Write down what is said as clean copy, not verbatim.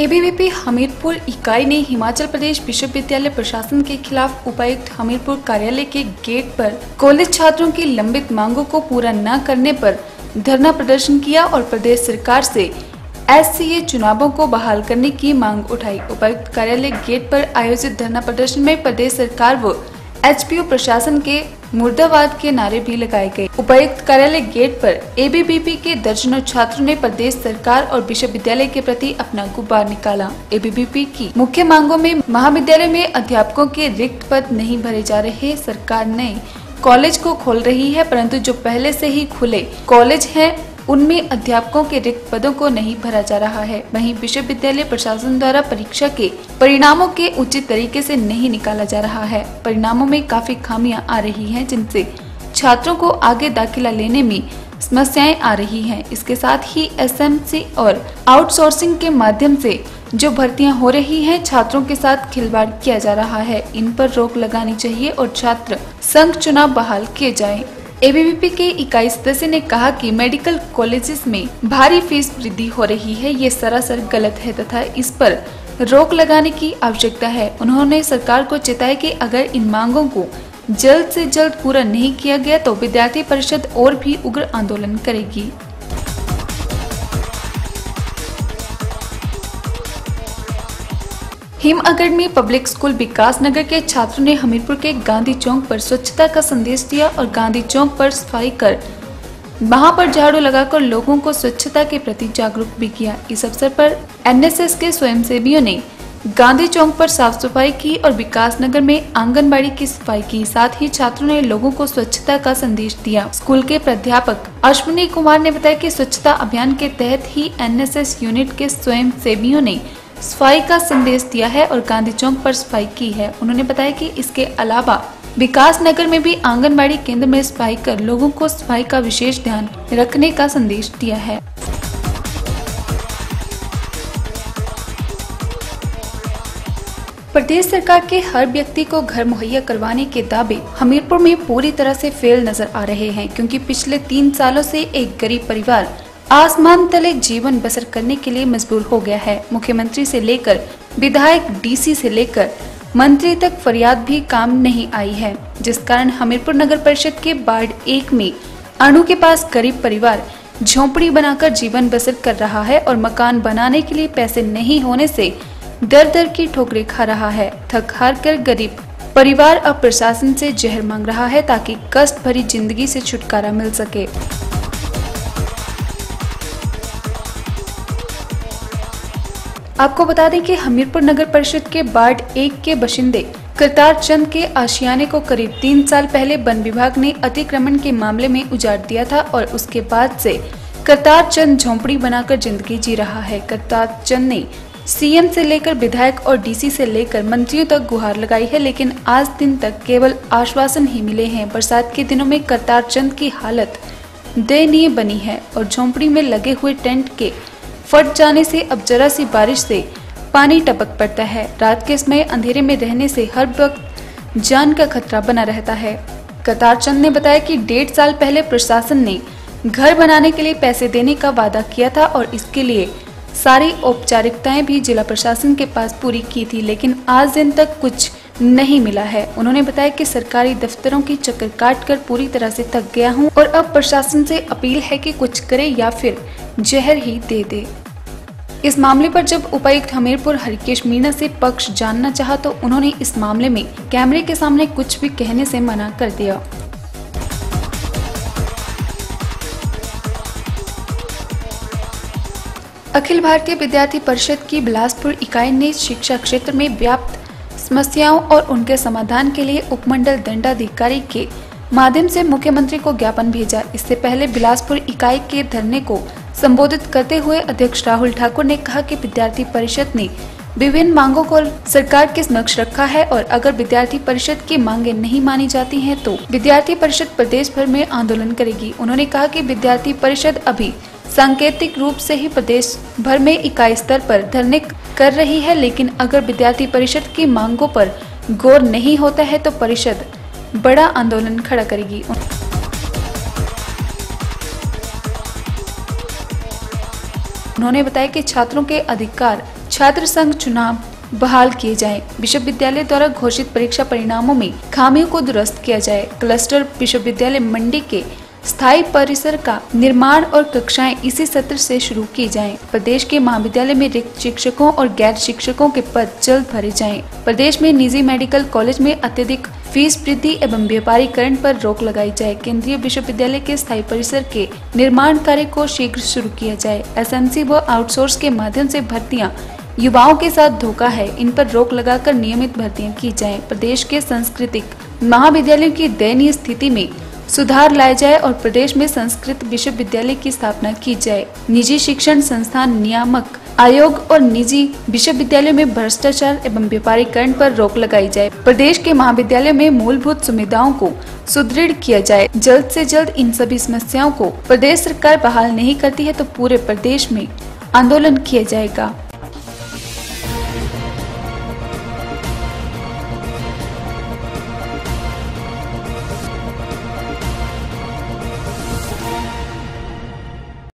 ABVP Hamirpur इकाई ने हिमाचल प्रदेश विश्वविद्यालय प्रशासन के खिलाफ उपायुक्त हमीरपुर कार्यालय के गेट पर कॉलेज छात्रों की लंबित मांगों को पूरा न करने पर धरना प्रदर्शन किया और प्रदेश सरकार से एससीए चुनावों को बहाल करने की मांग उठाई। उपायुक्त कार्यालय गेट पर आयोजित धरना प्रदर्शन में प्रदेश सरकार व एचपीयू प्रशासन के मुर्दाबाद के नारे भी लगाए गए। उपायुक्त कार्यालय गेट पर एबीवीपी के दर्जनों छात्रों ने प्रदेश सरकार और विश्वविद्यालय के प्रति अपना गुब्बार निकाला। एबीवीपी की मुख्य मांगों में महाविद्यालय में अध्यापकों के रिक्त पद नहीं भरे जा रहे, सरकार ने कॉलेज को खोल रही है परंतु जो पहले से ही खुले कॉलेज हैं उनमें अध्यापकों के रिक्त पदों को नहीं भरा जा रहा है। वहीं विश्वविद्यालय प्रशासन द्वारा परीक्षा के परिणामों के उचित तरीके से नहीं निकाला जा रहा है। परिणामों में काफी खामियां आ रही हैं जिनसे छात्रों को आगे दाखिला लेने में समस्याएं आ रही हैं। इसके साथ ही एसएमसी और आउटसोर्सिंग के माध्यम से जो भर्तियां हो रही हैं, छात्रों के साथ खिलवाड़ किया जा रहा है। इन पर रोक लगानी चाहिए और छात्र संघ चुनाव बहाल किए जाए। एबीवीपी के इकाई सदस्य ने कहा कि मेडिकल कॉलेजेस में भारी फीस वृद्धि हो रही है, ये सरासर गलत है तथा इस पर रोक लगाने की आवश्यकता है। उन्होंने सरकार को चेताया कि अगर इन मांगों को जल्द से जल्द पूरा नहीं किया गया तो विद्यार्थी परिषद और भी उग्र आंदोलन करेगी। हिमअगड़मी पब्लिक स्कूल विकास नगर के छात्रों ने हमीरपुर के गांधी चौक पर स्वच्छता का संदेश दिया और गांधी चौक पर सफाई कर वहां पर झाड़ू लगाकर लोगों को स्वच्छता के प्रति जागरूक भी किया। इस अवसर पर एनएसएस के स्वयंसेवियों ने गांधी चौक पर साफ सफाई की और विकास नगर में आंगनबाड़ी की सफाई की। साथ ही छात्रों ने लोगों को स्वच्छता का संदेश दिया। स्कूल के प्राध्यापक अश्विनी कुमार ने बताया कि स्वच्छता अभियान के तहत ही एनएसएस यूनिट के स्वयंसेवियों ने सफाई का संदेश दिया है और गांधी चौक पर सफाई की है। उन्होंने बताया कि इसके अलावा विकास नगर में भी आंगनबाड़ी केंद्र में सफाई कर लोगों को सफाई का विशेष ध्यान रखने का संदेश दिया है। प्रदेश सरकार के हर व्यक्ति को घर मुहैया करवाने के दावे हमीरपुर में पूरी तरह से फेल नजर आ रहे हैं, क्योंकि पिछले 3 सालों से एक गरीब परिवार आसमान तले जीवन बसर करने के लिए मजबूर हो गया है। मुख्यमंत्री से लेकर विधायक, डीसी से लेकर मंत्री तक फरियाद भी काम नहीं आई है, जिस कारण हमीरपुर नगर परिषद के वार्ड 1 में अणु के पास गरीब परिवार झोंपड़ी बनाकर जीवन बसर कर रहा है और मकान बनाने के लिए पैसे नहीं होने से दर दर की ठोकरें खा रहा है। थक हार कर गरीब परिवार अब प्रशासन से जहर मांग रहा है ताकि कष्ट भरी जिंदगी से छुटकारा मिल सके। आपको बता दें कि हमीरपुर नगर परिषद के वार्ड 1 के बाशिंदे करतार चंद के आशियाने को करीब 3 साल पहले वन विभाग ने अतिक्रमण के मामले में उजाड़ दिया था और उसके बाद से करतार चंद झोंपड़ी बनाकर जिंदगी जी रहा है। करतार चंद ने सीएम से लेकर विधायक और डीसी से लेकर मंत्रियों तक गुहार लगाई है, लेकिन आज दिन तक केवल आश्वासन ही मिले हैं। बरसात के दिनों में करतार चंद की हालत दयनीय बनी है और झोंपड़ी में लगे हुए टेंट के फट जाने से अब जरा सी बारिश से पानी टपक पड़ता है। रात के समय अंधेरे में रहने से हर वक्त जान का खतरा बना रहता है। करतार चंद ने बताया कि 1.5 साल पहले प्रशासन ने घर बनाने के लिए पैसे देने का वादा किया था और इसके लिए सारी औपचारिकताएं भी जिला प्रशासन के पास पूरी की थी, लेकिन आज दिन तक कुछ नहीं मिला है। उन्होंने बताया कि सरकारी दफ्तरों की चक्कर काटकर पूरी तरह से थक गया हूं और अब प्रशासन से अपील है कि कुछ करे या फिर जहर ही दे दे। इस मामले पर जब उपायुक्त हमीरपुर हरिकेश मीणा से पक्ष जानना चाहा तो उन्होंने इस मामले में कैमरे के सामने कुछ भी कहने से मना कर दिया। अखिल भारतीय विद्यार्थी परिषद की बिलासपुर इकाई ने शिक्षा क्षेत्र में व्याप्त समस्याओं और उनके समाधान के लिए उपमंडल दंडाधिकारी के माध्यम से मुख्यमंत्री को ज्ञापन भेजा। इससे पहले बिलासपुर इकाई के धरने को संबोधित करते हुए अध्यक्ष राहुल ठाकुर ने कहा कि विद्यार्थी परिषद ने विभिन्न मांगों को सरकार के समक्ष रखा है और अगर विद्यार्थी परिषद की मांगे नहीं मानी जाती हैं तो विद्यार्थी परिषद प्रदेश भर में आंदोलन करेगी। उन्होंने कहा कि विद्यार्थी परिषद अभी सांकेतिक रूप से ही प्रदेश भर में इकाई स्तर पर धरने कर रही है, लेकिन अगर विद्यार्थी परिषद की मांगों पर गौर नहीं होता है तो परिषद बड़ा आंदोलन खड़ा करेगी। उन्होंने बताया कि छात्रों के अधिकार छात्र संघ चुनाव बहाल किए जाएं। विश्वविद्यालय द्वारा घोषित परीक्षा परिणामों में खामियों को दुरुस्त किया जाए। क्लस्टर विश्वविद्यालय मंडी के स्थायी परिसर का निर्माण और कक्षाएं इसी सत्र से शुरू की जाएं। प्रदेश के महाविद्यालय में रिक्त शिक्षकों और गैर शिक्षकों के पद जल्द भरे जाएं। प्रदेश में निजी मेडिकल कॉलेज में अत्यधिक फीस वृद्धि एवं व्यापारीकरण पर रोक लगाई जाए। केंद्रीय विश्वविद्यालय के स्थायी परिसर के निर्माण कार्य को शीघ्र शुरू किया जाए। एसएमसी व आउटसोर्स के माध्यम से भर्तियां युवाओं के साथ धोखा है, इन पर रोक लगाकर नियमित भर्तियां की जाएं। प्रदेश के सांस्कृतिक महाविद्यालयों की दयनीय स्थिति में सुधार लाया जाए और प्रदेश में संस्कृत विश्वविद्यालय की स्थापना की जाए। निजी शिक्षण संस्थान नियामक आयोग और निजी विश्वविद्यालयों में भ्रष्टाचार एवं व्यापारीकरण पर रोक लगाई जाए। प्रदेश के महाविद्यालयों में मूलभूत सुविधाओं को सुदृढ़ किया जाए। जल्द से जल्द इन सभी समस्याओं को प्रदेश सरकार बहाल नहीं करती है तो पूरे प्रदेश में आंदोलन किया जाएगा।